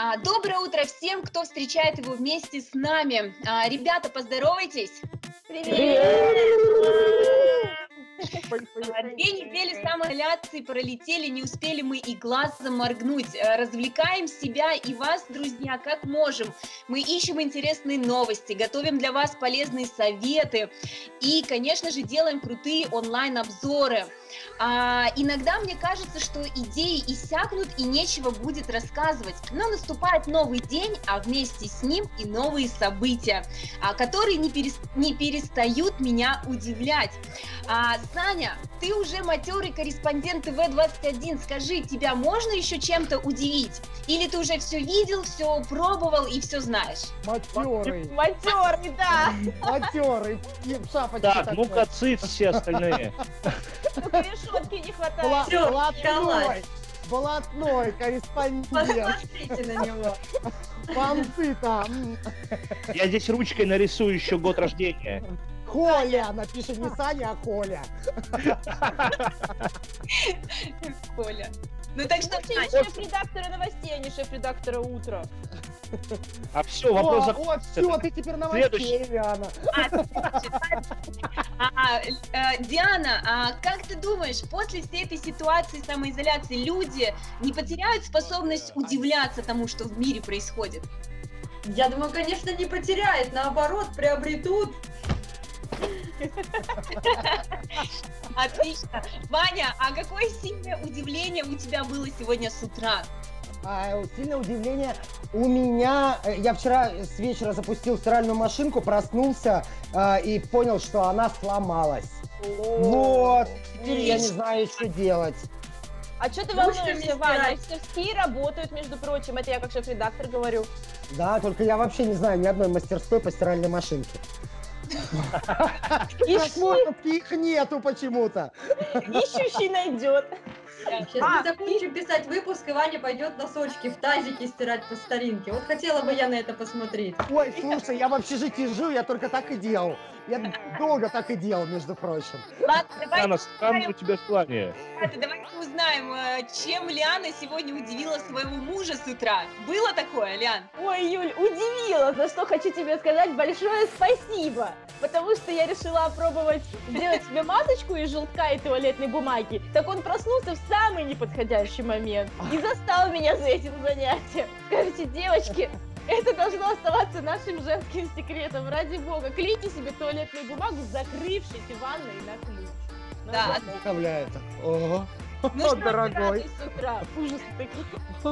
Доброе утро всем, кто встречает его вместе с нами. Ребята, поздоровайтесь. Привет! 2 недели самоизоляции пролетели, не успели мы и глазом моргнуть. Развлекаем себя и вас, друзья, как можем. Мы ищем интересные новости, готовим для вас полезные советы и, конечно же, делаем крутые онлайн-обзоры. Иногда мне кажется, что идеи иссякнут и нечего будет рассказывать. Но наступает новый день, а вместе с ним и новые события, которые не перестают меня удивлять. Саня, ты уже матерый корреспондент ТВ-21. Скажи, тебя можно еще чем-то удивить? Или ты уже все видел, все пробовал и все знаешь? Матерый, да. матерый, шапочка Так, такой. ну-ка, цыц все остальные. Только решетки не хватает. Блатной корреспондент. Посмотрите на него. Понты-то. Я здесь ручкой нарисую еще год рождения. Коля, напиши не Саня, а Коля. Коля. Ну так что, Ты шеф-редактора новостей, а не шеф-редактора утра. А все, вопрос Вот, все, ты теперь новостей, Диана. Диана, как ты думаешь, после всей этой ситуации самоизоляции люди не потеряют способность удивляться тому, что в мире происходит? Я думаю, конечно, не потеряет, наоборот, приобретут. Отлично. Ваня, а какое сильное удивление у тебя было сегодня с утра? Сильное удивление у меня. Я вчера с вечера запустил стиральную машинку, проснулся и понял, что она сломалась. Вот. Теперь я не знаю, что делать. А что ты волнуешься, Ваня? Мастерские работают, между прочим. Это я как шеф-редактор говорю. Да, только я вообще не знаю ни одной мастерской по стиральной машинке. Их нету почему-то. Ищущий найдет. Сейчас мы закончим писать выпуск, и Ваня пойдет носочки в тазике стирать по старинке. Вот хотела бы я на это посмотреть. Ой, слушай, я в общежитии жил, я только так и делал. Я долго так и делал, между прочим. Ладно, Яна, странное у тебя желание. давайте узнаем, чем Лиана сегодня удивила своего мужа с утра. Было такое, Лиан? Ой, Юль, удивила, за что хочу тебе сказать большое спасибо. Потому что я решила опробовать сделать себе масочку из желтка и туалетной бумаги. Так он проснулся в самый неподходящий момент и застал меня за этим занятием. Скажите, девочки, это должно оставаться нашим женским секретом. Ради бога, клейте себе туалетную бумагу, закрывшись в ванной на ключ. Да. Представляет. Ого. Ну, дорогой. С утра. Ужасы такие.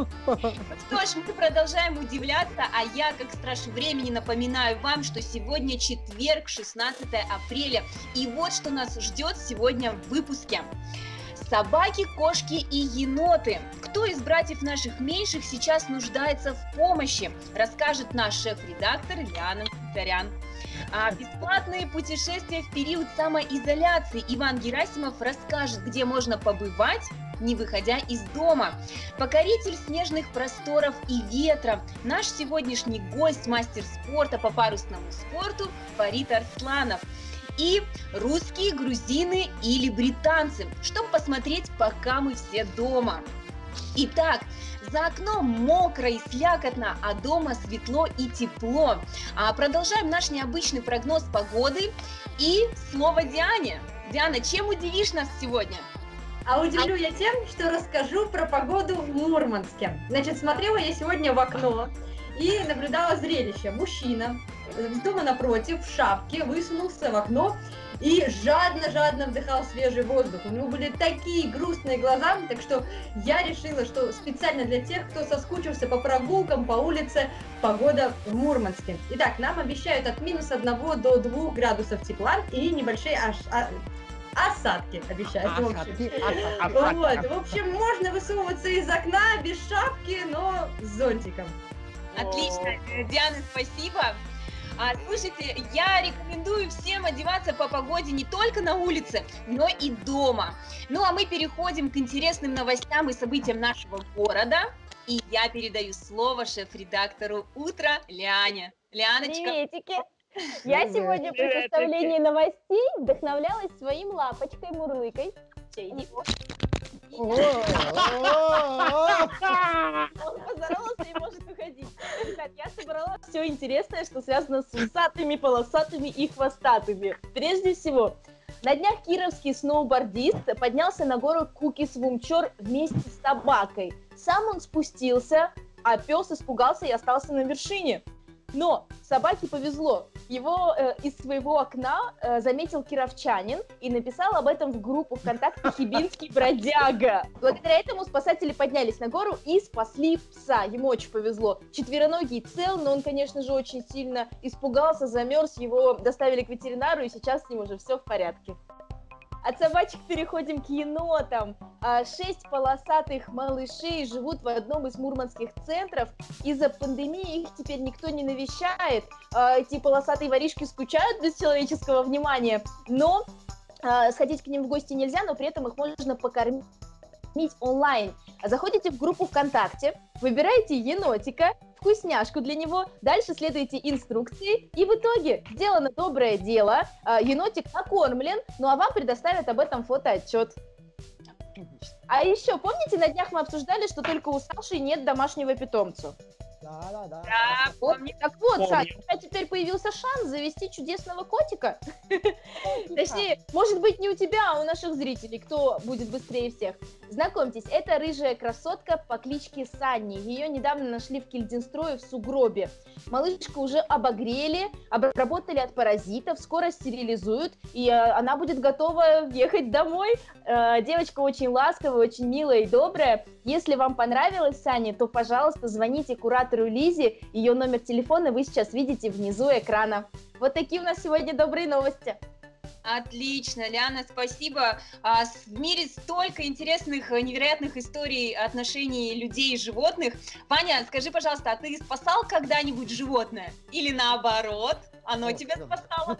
Что ж, мы продолжаем удивляться, а я, как страж времени, напоминаю вам, что сегодня четверг, 16 апреля, и вот что нас ждет сегодня в выпуске. Собаки, кошки и еноты. Кто из братьев наших меньших сейчас нуждается в помощи, расскажет наш шеф-редактор Лиана Хуторян. Бесплатные путешествия в период самоизоляции Иван Герасимов расскажет, где можно побывать, не выходя из дома. Покоритель снежных просторов и ветра. Наш сегодняшний гость, мастер спорта по парусному спорту Фарид Арсланов. И русские, грузины или британцы, чтобы посмотреть, пока мы все дома. Итак, за окном мокро и слякотно, а дома светло и тепло. Продолжаем наш необычный прогноз погоды. И слово Диане. Диана, чем удивишь нас сегодня? А удивлю я тем, что расскажу про погоду в Мурманске. Значит, смотрела я сегодня в окно и наблюдала зрелище. Мужчина с дома напротив в шапке высунулся в окно и жадно вдыхал свежий воздух. У него были такие грустные глаза, так что я решила, что специально для тех, кто соскучился по прогулкам по улице, погода в Мурманске. Итак, нам обещают от -1 до 2 градусов тепла и небольшие осадки обещают. В общем, можно высовываться из окна без шапки, но с зонтиком. Отлично, Диана, спасибо. Слушайте, я рекомендую всем одеваться по погоде не только на улице, но и дома. Ну а мы переходим к интересным новостям и событиям нашего города. И я передаю слово шеф-редактору «Утра» Лиане. Лианочка. Приветики. Я сегодня при составлении новостей вдохновлялась своим лапочкой Мурлыкой. Он поздоровался и может уходить. Ребят, я собрала все интересное, что связано с усатыми, полосатыми и хвостатыми. Прежде всего, на днях кировский сноубордист поднялся на гору Кукис-Вумчор вместе с собакой. Сам он спустился, а пес испугался и остался на вершине. Но собаке повезло. Его из своего окна заметил кировчанин и написал об этом в группу ВКонтакте «Хибинский бродяга». Благодаря этому спасатели поднялись на гору и спасли пса. Ему очень повезло. Четвероногий цел, но он, конечно же, очень сильно испугался, замерз. Его доставили к ветеринару, и сейчас с ним уже все в порядке. От собачек переходим к енотам. 6 полосатых малышей живут в одном из мурманских центров. Из-за пандемии их теперь никто не навещает. Эти полосатые воришки скучают без человеческого внимания, но сходить к ним в гости нельзя, но при этом их можно покормить онлайн. Заходите в группу ВКонтакте, выбираете енотика, вкусняшку для него, дальше следуйте инструкции, и в итоге сделано доброе дело, енотик накормлен, ну а вам предоставят об этом фотоотчет. А еще, помните, на днях мы обсуждали, что только у Саши нет домашнего питомца? Да. Да, Вот, помню. так вот, Помню. Саша, у тебя теперь появился шанс завести чудесного котика. Точнее, может быть, не у тебя, а у наших зрителей, кто будет быстрее всех. Знакомьтесь, это рыжая красотка по кличке Санни. Ее недавно нашли в Кильдинстрое в сугробе. Малышку уже обогрели, обработали от паразитов, скоро стерилизуют, и она будет готова ехать домой. Девочка очень ласковая, очень милая и добрая. Если вам понравилась Саня, то, пожалуйста, звоните куратору Лизе. Ее номер телефона вы сейчас видите внизу экрана. Вот такие у нас сегодня добрые новости. Отлично, Ляна, спасибо. В мире столько интересных, невероятных историй отношений людей и животных. Ваня, скажи, пожалуйста, а ты спасал когда-нибудь животное? Или наоборот, оно тебя спасало?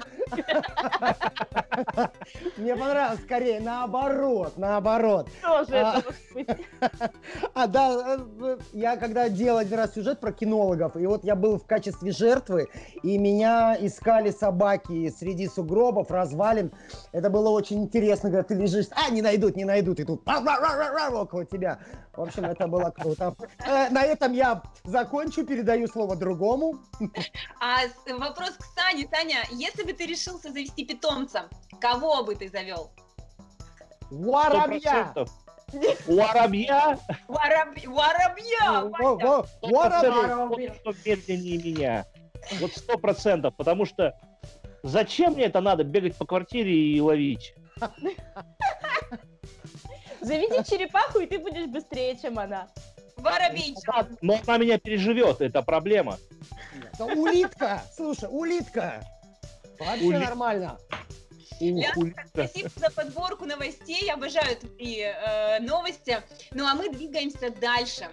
Мне понравилось скорее наоборот. Тоже это может быть. Да, я когда делал один раз сюжет про кинологов, и вот я был в качестве жертвы, и меня искали собаки среди сугробов, развалин. Это было очень интересно, когда ты лежишь, не найдут, и тут около тебя. В общем, это было круто. На этом я закончу, передаю слово другому. Вопрос к Сане. Таня, если бы ты решился завести питомца, кого бы ты завел? Воробья! 100%. Воробья? Воробья! Воробья! Что медленнее меня. Вот 100%. Потому что зачем мне это надо, бегать по квартире и ловить? Заведи черепаху, и ты будешь быстрее, чем она. Воробейчик! Но она меня переживет, это проблема. Да улитка! Слушай, улитка! Вообще Улитка. нормально. Ляна, спасибо за подборку новостей, обожаю такие новости. Ну а мы двигаемся дальше.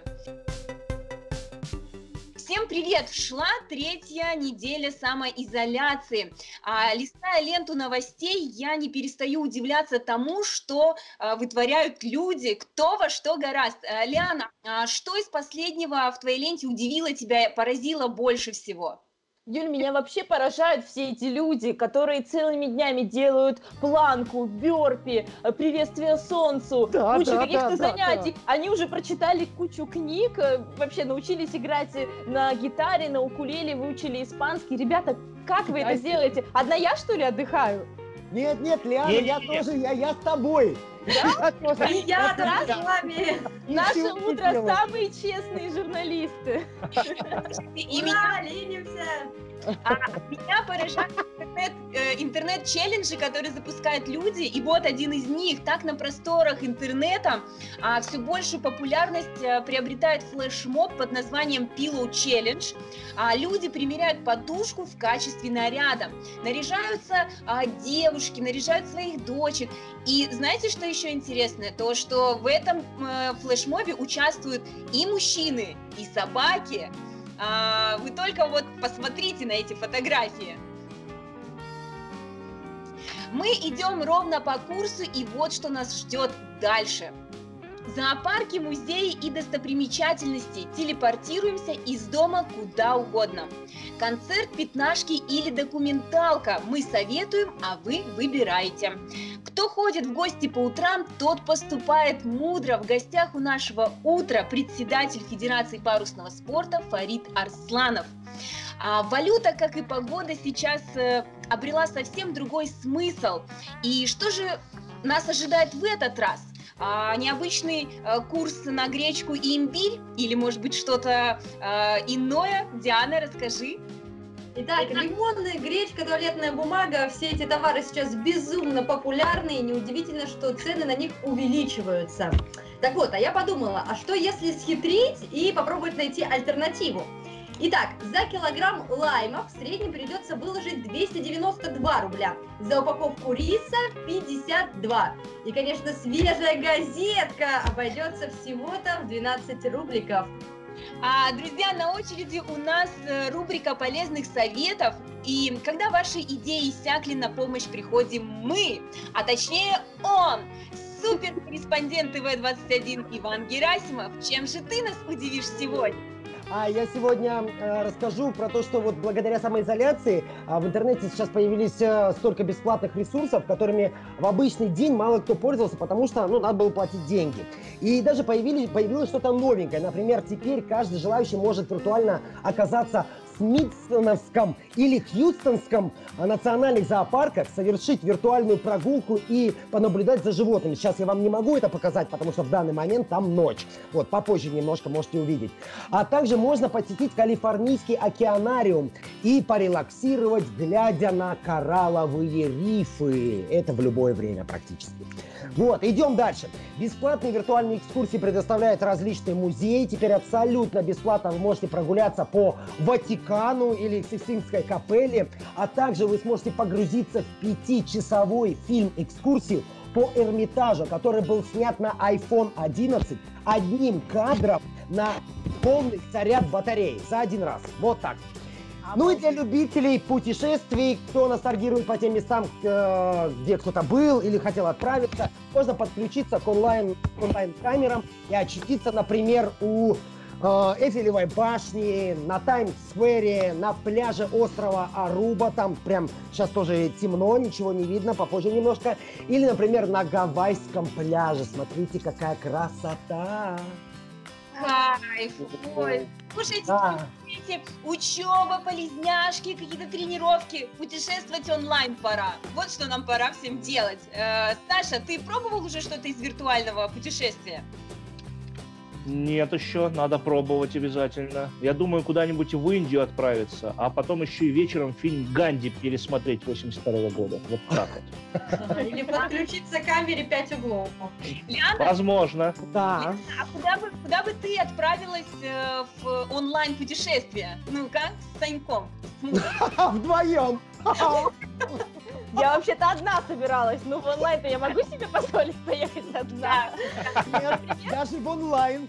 Всем привет! Шла 3-я неделя самоизоляции. Листая ленту новостей, я не перестаю удивляться тому, что вытворяют люди, кто во что горазд. Ляна, что из последнего в твоей ленте удивило тебя, поразило больше всего? Юль, меня вообще поражают все эти люди, которые целыми днями делают планку, бёрпи, приветствие солнцу, Да, кучу да, каких-то да, занятий. да. Они уже прочитали кучу книг, вообще научились играть на гитаре, на укулеле, выучили испанский. Ребята, как вы это делаете? Одна я, что ли, отдыхаю? Нет, Ляна, Не-не-не. я с тобой. Я тоже. И я тоже с вами. Наше Ничего не утро делаю. самые честные журналисты. И Ура, ленимся. меня поражают интернет-челленджи, которые запускают люди, и вот один из них. Так на просторах интернета все большую популярность приобретает флешмоб под названием Pillow Challenge. Люди примеряют подушку в качестве наряда. Наряжаются девушки, наряжают своих дочек. И знаете, что еще интересно? То, что в этом флешмобе участвуют и мужчины, и собаки. Вы только вот посмотрите на эти фотографии. Мы идем ровно по курсу, и вот что нас ждет дальше. Зоопарки, музеи и достопримечательности. Телепортируемся из дома куда угодно. Концерт, пятнашки или документалка. Мы советуем, а вы выбираете. Кто ходит в гости по утрам, тот поступает мудро. В гостях у нашего утра председатель Федерации парусного спорта Фарид Арсланов. А валюта, как и погода, сейчас обрела совсем другой смысл. И что же нас ожидает в этот раз? Необычный курс на гречку и имбирь? Или, может быть, что-то иное? Диана, расскажи. Итак, лимонная гречка, туалетная бумага, все эти товары сейчас безумно популярны, и неудивительно, что цены на них увеличиваются. Так вот, а я подумала, а что если схитрить и попробовать найти альтернативу? Итак, за килограмм лаймов в среднем придется выложить 292 рубля, за упаковку риса 52. И, конечно, свежая газетка обойдется всего-то в 12 рубликов. Друзья, на очереди у нас рубрика полезных советов. И когда ваши идеи иссякли, на помощь приходим мы, а точнее он, суперкорреспондент ТВ-21 Иван Герасимов. Чем же ты нас удивишь сегодня? Я сегодня расскажу про то, что вот благодаря самоизоляции в интернете сейчас появились столько бесплатных ресурсов, которыми в обычный день мало кто пользовался, потому что надо было платить деньги. И даже появилось что-то новенькое. Например, теперь каждый желающий может виртуально оказаться в Смитсоновском или Хьюстонском национальных зоопарках, совершить виртуальную прогулку и понаблюдать за животными. Сейчас я вам не могу это показать, потому что в данный момент там ночь. Вот, попозже немножко можете увидеть. А также можно посетить Калифорнийский океанариум и порелаксировать, глядя на коралловые рифы. Это в любое время практически. Вот, идем дальше. Бесплатные виртуальные экскурсии предоставляют различные музеи. Теперь абсолютно бесплатно вы можете прогуляться по Ватикану или Сикстинской капелле, а также вы сможете погрузиться в 5-часовой фильм-экскурсию по Эрмитажу, который был снят на iPhone 11 одним кадром на полный заряд батареи за один раз. Вот так. Ну и для любителей путешествий, кто ностальгирует по тем местам, где кто-то был или хотел отправиться, можно подключиться к онлайн-камерам и очутиться, например, у Эйфелевой башни, на Таймс-сквере, на пляже острова Аруба, там прям сейчас тоже темно, ничего не видно, попозже немножко. Или, например, на Гавайском пляже. Смотрите, какая красота! Кайф! Ой, слушайте, учеба, полезняшки, какие-то тренировки, путешествовать онлайн пора. Вот что нам пора всем делать. Саша, ты пробовал уже что-то из виртуального путешествия? Нет еще, надо пробовать обязательно. Я думаю, куда-нибудь в Индию отправиться, а потом еще и вечером фильм «Ганди» пересмотреть 82 года. Вот так вот. Или подключиться к камере 5 углов. Лиана? Возможно. Да. А куда бы ты отправилась в онлайн-путешествие? Ну-ка, с Саньком. Вдвоем. Я вообще-то одна собиралась, но в онлайн-то я могу себе позволить поехать одна. Нет, даже в онлайн.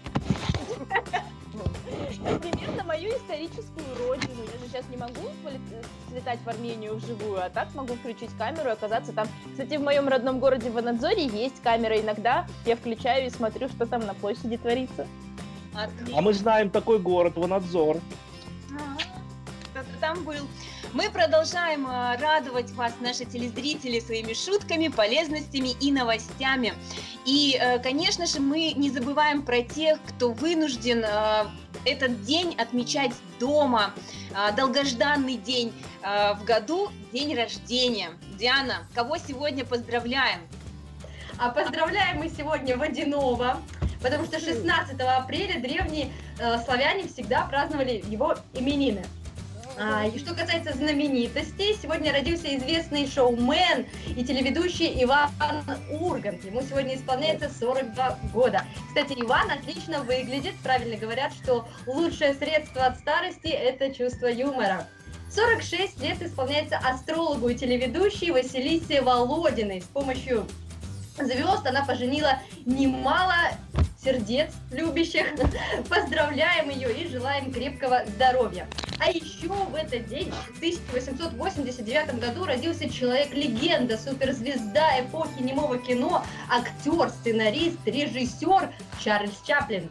Например, на мою историческую родину. Я же сейчас не могу слетать в Армению вживую, а так могу включить камеру и оказаться там. Кстати, в моем родном городе Ванадзоре есть камера. Иногда я включаю и смотрю, что там на площади творится. А мы знаем такой город, Ванадзор. Кто-то там был. Мы продолжаем радовать вас, наши телезрители, своими шутками, полезностями и новостями. И, конечно же, мы не забываем про тех, кто вынужден этот день отмечать дома. Долгожданный день в году, день рождения. Диана, кого сегодня поздравляем? А поздравляем мы сегодня Водяного, потому что 16 апреля древние славяне всегда праздновали его именины. И что касается знаменитостей, сегодня родился известный шоумен и телеведущий Иван Ургант. Ему сегодня исполняется 42 года. Кстати, Иван отлично выглядит. Правильно говорят, что лучшее средство от старости – это чувство юмора. 46 лет исполняется астрологу и телеведущей Василисе Володиной. С помощью звезд она поженила немало сердец любящих. Поздравляем ее и желаем крепкого здоровья. А еще в этот день, в 1889 году, родился человек-легенда, суперзвезда эпохи немого кино, актер, сценарист, режиссер Чарльз Чаплин.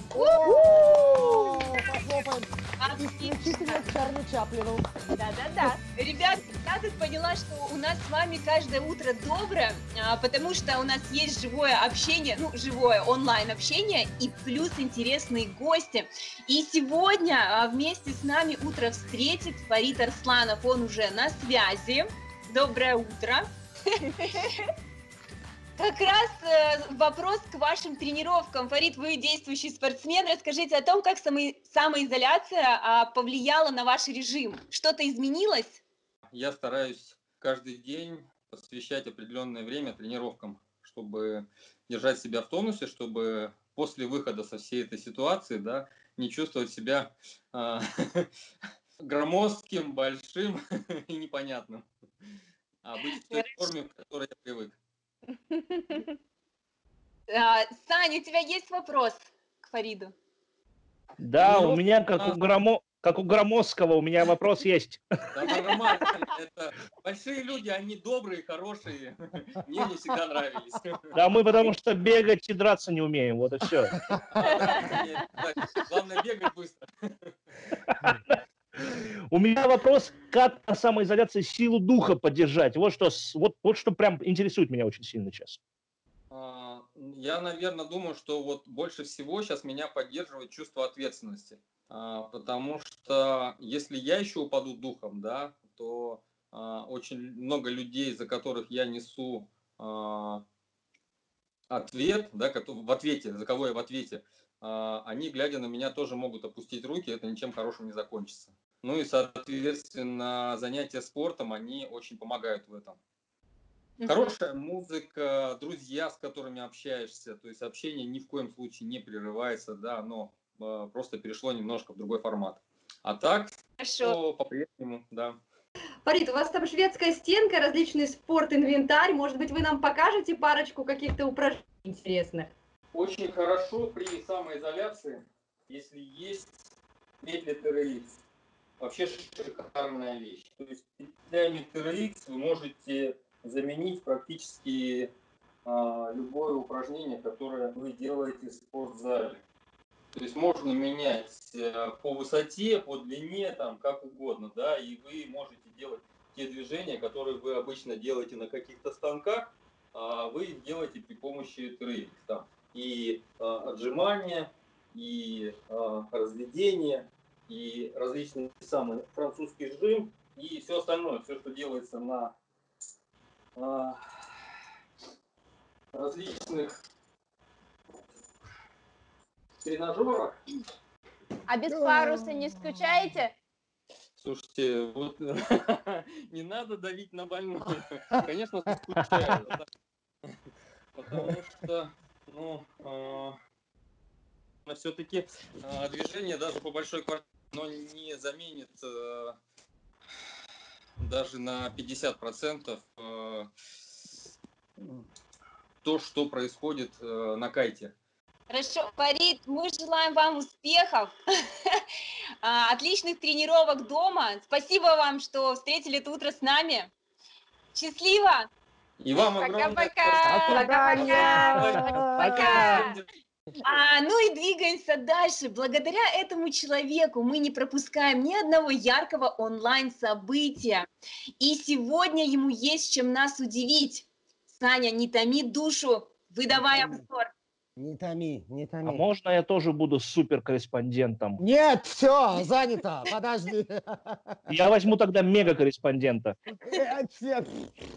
Похлопаем. Исключительно Чарли Чаплину. Да-да-да. Ребят, я тут поняла, что у нас с вами каждое утро доброе, потому что у нас есть живое общение, ну, живое онлайн-общение и плюс интересные гости. И сегодня вместе с нами утро встретит Фарид Арсланов, он уже на связи. Доброе утро. Как раз вопрос к вашим тренировкам. Фарид, вы действующий спортсмен. Расскажите о том, как самоизоляция повлияла на ваш режим. Что-то изменилось? Я стараюсь каждый день посвящать определенное время тренировкам, чтобы держать себя в тонусе, чтобы после выхода со всей этой ситуации, да, не чувствовать себя громоздким, большим и непонятным, а быть в той форме, к которой я привык. Саня, у тебя есть вопрос к Фариду? Да, у меня, как у Громоздкого, у меня вопрос есть. Да, нормально. Это большие люди, они добрые, хорошие. Мне не всегда нравились. Да, мы потому что бегать и драться не умеем, вот и все. Главное бегать быстро. У меня вопрос, как на самоизоляции силу духа поддержать? Вот что прям интересует меня очень сильно сейчас. Я, наверное, думаю, что вот больше всего сейчас меня поддерживает чувство ответственности. Потому что если я еще упаду духом, да, то очень много людей, за которых я несу ответ, да, за кого я в ответе, они, глядя на меня, тоже могут опустить руки, это ничем хорошим не закончится. Ну и, соответственно, занятия спортом, они очень помогают в этом. Хорошая музыка, друзья, с которыми общаешься, то есть общение ни в коем случае не прерывается, да, оно просто перешло немножко в другой формат. А так, Хорошо. По-прежнему, да. Фарид, у вас там шведская стенка, различный спорт-инвентарь. Может быть, вы нам покажете парочку каких-то упражнений интересных? Очень хорошо при самоизоляции, если есть петли TRX. Вообще шикарная вещь. То есть петлями TRX вы можете заменить практически любое упражнение, которое вы делаете в спортзале. То есть можно менять по высоте, по длине, там, как угодно, да, и вы можете делать те движения, которые вы обычно делаете на каких-то станках, а вы их делаете при помощи TRX. Там и отжимания, и разведения, и различные самые французский жим, и все остальное, все, что делается на различных тренажерах. А без паруса не скучаете? Слушайте, вот не надо давить на больного. Конечно, скучаю. Потому что, все-таки движение даже по большой квартире, оно не заменит даже на 50% то, что происходит на кайте. Хорошо, Фарид, мы желаем вам успехов, отличных тренировок дома. Спасибо вам, что встретили это утро с нами. Счастливо! И вам огромное Пока-пока! Ну и двигаемся дальше. Благодаря этому человеку мы не пропускаем ни одного яркого онлайн-события. И сегодня ему есть чем нас удивить. Саня, не томи душу, выдавай обзор. Не томи, не А томи. можно я тоже буду суперкорреспондентом? Нет, все, занято, подожди. Я возьму тогда мега-корреспондента. Нет.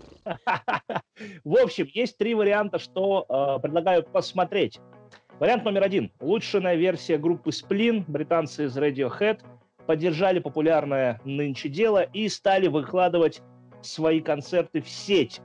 В общем, есть 3 варианта, что предлагаю посмотреть. Вариант номер 1. Улучшенная версия группы Splin, британцы из Radiohead, поддержали популярное нынче дело и стали выкладывать свои концерты в сеть.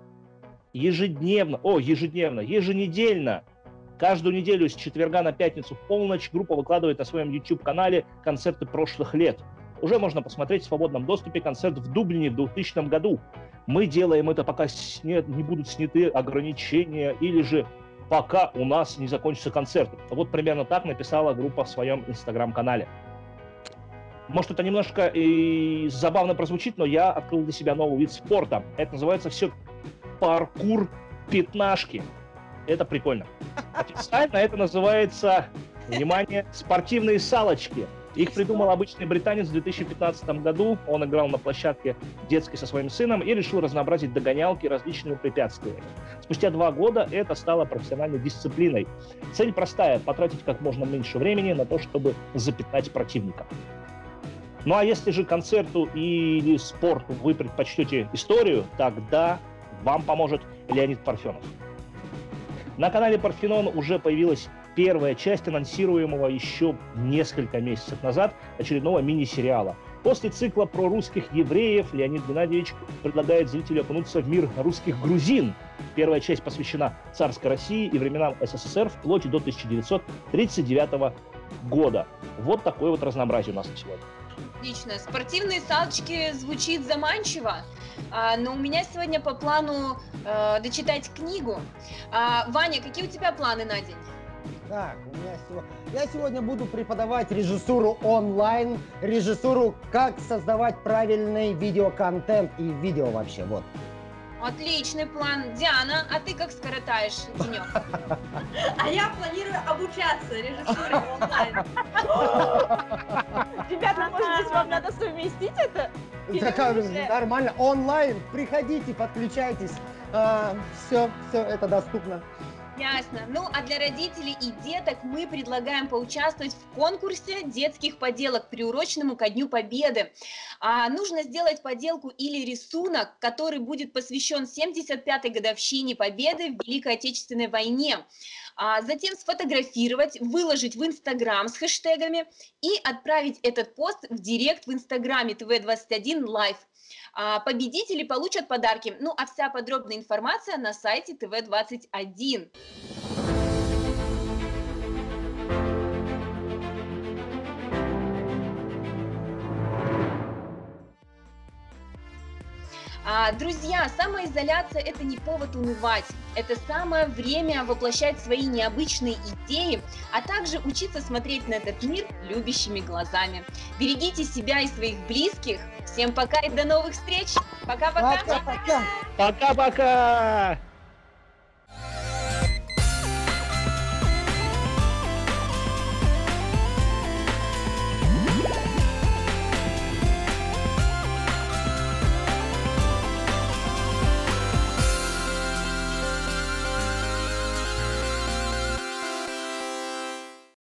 Еженедельно. Каждую неделю с четверга на пятницу в полночь группа выкладывает на своем YouTube-канале концерты прошлых лет. Уже можно посмотреть в свободном доступе концерт в Дублине в 2000 году. Мы делаем это, пока не будут сняты ограничения или же пока у нас не закончатся концерты. Вот примерно так написала группа в своем инстаграм-канале. Может, это немножко и забавно прозвучит, но я открыл для себя новый вид спорта. Это называется все паркур пятнашки. Это прикольно. Официально это называется, внимание, спортивные салочки. Их придумал обычный британец в 2015 году. Он играл на площадке детской со своим сыном и решил разнообразить догонялки различными препятствиями. Спустя 2 года это стало профессиональной дисциплиной. Цель простая – потратить как можно меньше времени на то, чтобы запятнать противника. Ну а если же концерту или спорту вы предпочтете историю, тогда вам поможет Леонид Парфенов. На канале Парфенон уже появилась первая часть анонсируемого еще несколько месяцев назад очередного мини-сериала. После цикла про русских евреев Леонид Геннадьевич предлагает зрителю окунуться в мир русских грузин. Первая часть посвящена царской России и временам СССР вплоть до 1939 года. Вот такое вот разнообразие у нас на сегодня. Отлично. Спортивные салочки звучит заманчиво, но у меня сегодня по плану дочитать книгу. Ваня, какие у тебя планы на день? Так, я сегодня буду преподавать режиссуру онлайн, режиссуру, как создавать правильный видеоконтент и видео вообще, вот. Отличный план. Диана, а ты как скоротаешь денек? А я планирую обучаться режиссуре онлайн. Ребята, может быть, вам надо совместить это? Или Нормально, онлайн, приходите, подключайтесь, все это доступно. Ясно. Ну, а для родителей и деток мы предлагаем поучаствовать в конкурсе детских поделок, приуроченному ко Дню Победы. Нужно сделать поделку или рисунок, который будет посвящен 75-й годовщине Победы в Великой Отечественной войне. Затем сфотографировать, выложить в Инстаграм с хэштегами и отправить этот пост в директ в Инстаграме ТВ21 Live. Победители получат подарки. Ну, а вся подробная информация на сайте ТВ21. Друзья, самоизоляция – это не повод унывать. Это самое время воплощать свои необычные идеи, а также учиться смотреть на этот мир любящими глазами. Берегите себя и своих близких. Всем пока и до новых встреч. Пока-пока. Пока-пока. Пока-пока!